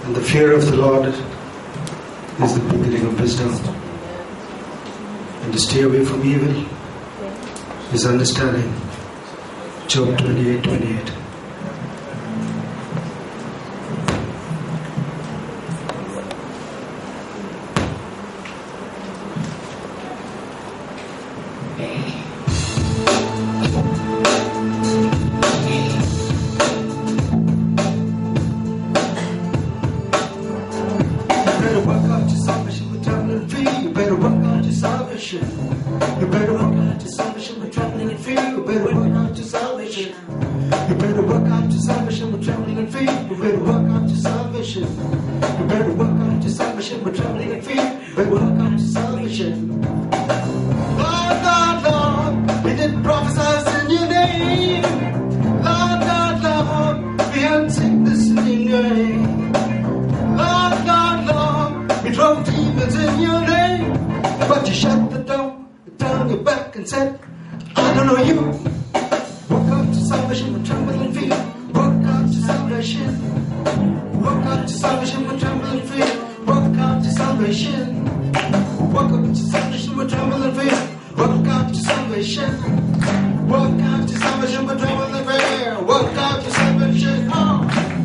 And the fear of the Lord is the beginning of wisdom. And to stay away from evil is understanding. Job 28:28. You better work out your salvation. You better work out your salvation with trembling and fear. You better work out your salvation. You better work out your salvation with trembling and fear. You better work out your salvation. You better work out your salvation with trembling and fear. You better work out your salvation. Lord, Lord, Lord, we didn't prophesy in your name. Lord, Lord, Lord, we had sickness in your name. Lord, Lord, Lord, we drove demons in your name. But you shut the door, turned your back and said, I don't know you. Work out your salvation with trembling feet. Work out your salvation. Work out your salvation with trembling feet. Work out your salvation. Work out your salvation with trembling feet. Work out your salvation. Work out your salvation with trembling feet. Work out your salvation. Oh.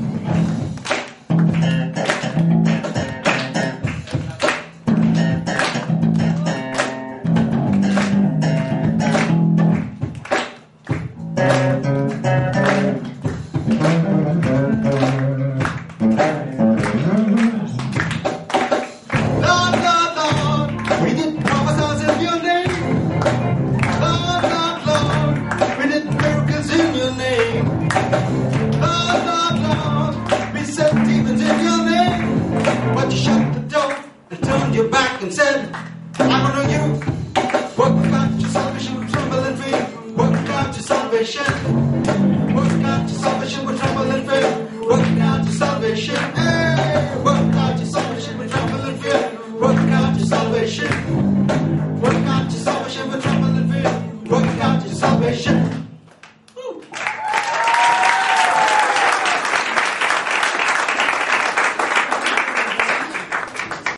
But you shut the door and turned your back and said, I don't know you. Work out your salvation with trembling feet. Work out your salvation. Work out your salvation with trembling feet. Work out your salvation. Hey, work out your salvation with trembling feet. Work out your salvation. Work out your salvation with trembling feet. Work out your salvation.